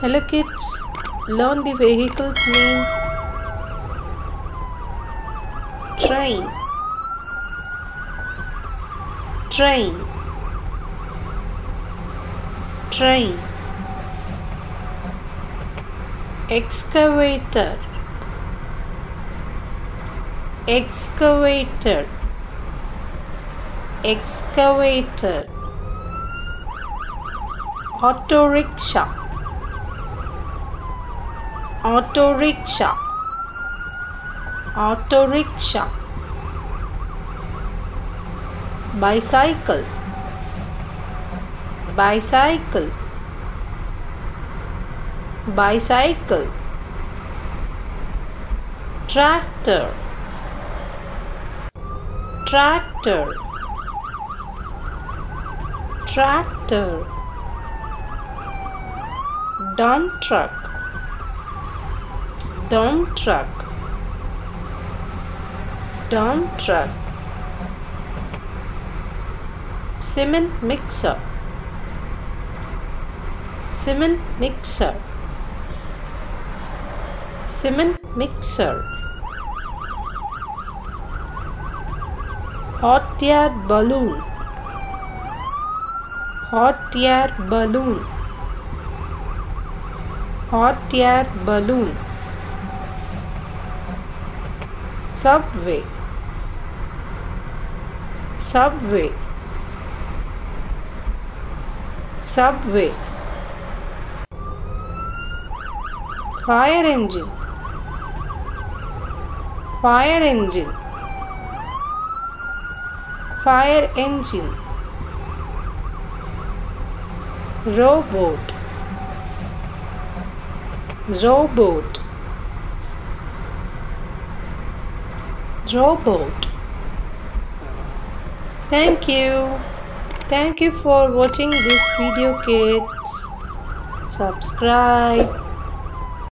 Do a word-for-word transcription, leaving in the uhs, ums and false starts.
Hello kids, learn the vehicle's name. Train, train, train. Excavator, excavator, excavator. Auto rickshaw, auto rickshaw, auto rickshaw. Bicycle, bicycle, bicycle. Tractor, tractor, tractor. Dump truck, dump truck, dump truck. Cement mixer, cement mixer, cement mixer. Hot air balloon, hot air balloon, hot air balloon. Subway, subway, subway. Fire engine, fire engine, fire engine. Rowboat, rowboat, rowboat. Thank you. Thank you for watching this video, kids. Subscribe.